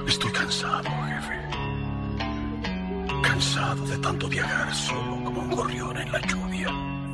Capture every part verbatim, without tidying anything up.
Estoy cansado, jefe. Cansado de tanto viajar solo como un gorrión en la lluvia.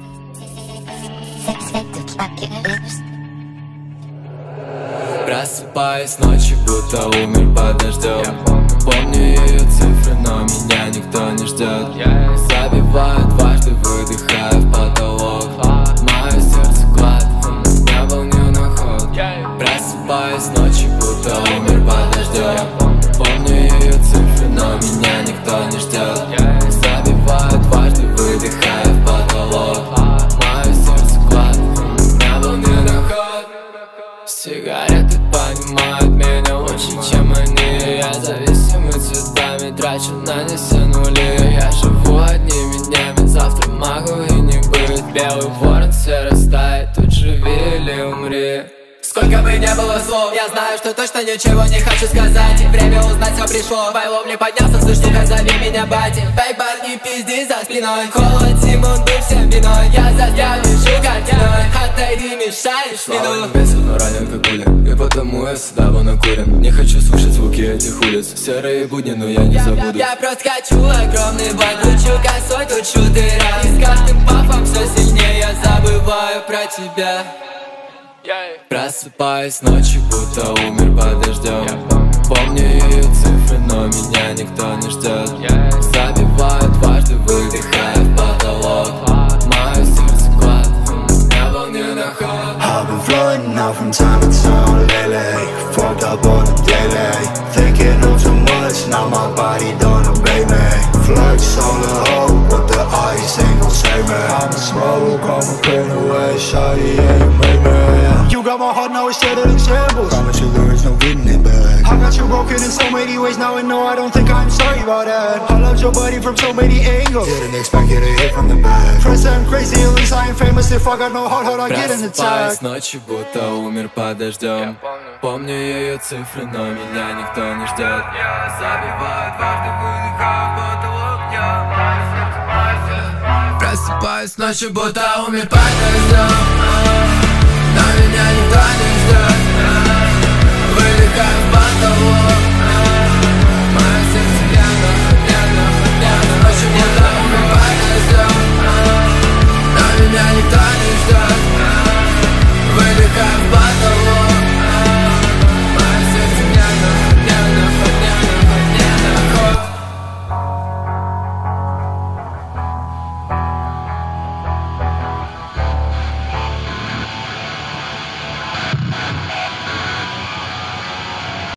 Просыпаюсь ночью, будто умер под дождем. Помню ее цифры, но меня никто не ждет. Забиваю дважды, выдыхаю в потолок. Мое сердце гладко, не волню на ход. Просыпаюсь ночью, будто умер под дождем. Помню ее цифры, но меня никто не ждет. Забиваю дважды, выдыхаю в потолок. Мое сердце гладко, не волню на ход. Сигареты понимают меня лучше, чем они. Я зависимый цветами, трачу на них все нули. Я живу одними днями, завтра могу и не быть. Белый ворон все растает, тут живи или умри. Сколько бы не было слов, я знаю, что точно ничего не хочу сказать. Время узнать все пришло, в ловле поднялся, слышь, ну-ка зови меня батя. Эй, парни, пизди за спиной, холод, Симон, дуй всем виной. Я застрял, лежу картиной, отойди, мешаешь виду. Бесит, но ранен как пуля, и потому я всегда был накурен. Не хочу слушать звуки этих улиц, серые будни, но я не забуду. Я, я просто хочу огромный бой, кручу косой, тут шутера. И с каждым пафом все сильнее я забываю про тебя. Просыпаюсь ночью, будто умер под дождем. Помню ее цифры, но меня никто не ждет. Забиваю дважды, выдыхаю в потолок. Мое сердце гладко, не волню на ход. I've been floating out from time to time lately. Fucked up on the daily. Thinking of too much, now my body don't obey me. Flex on the hoe, but the ice ain't gon' save me. I'm a smoke, I'm a pain away. Shawty, yeah, you made me. You got my heart, now it's shattered in shambles. Promise you there is no getting it back. I got you broken in so many ways now, and no, I don't think I'm sorry about that. I loved your body from so many angles. Didn't expect you to hit from the back. Friends say I'm crazy, at least I ain't famous. If I got no heart, how'd I get an attack? Просыпаюсь ночью, будто умер под дождем. Помню ее цифры, но меня никто не ждет. Я забиваю дважды, выдыхаю в потолок. Я просыпаюсь ночью, будто умер под дождем.